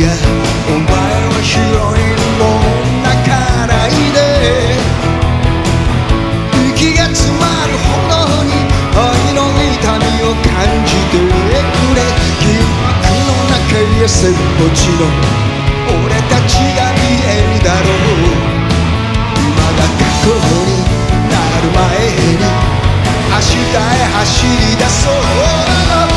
やお前はヒロインも泣かないで息が詰まるほどに愛の痛みを感じてくれ疑惑の中へせっぽちの俺たちが見えるだろうまだ過去になる前に明日へ走り出そう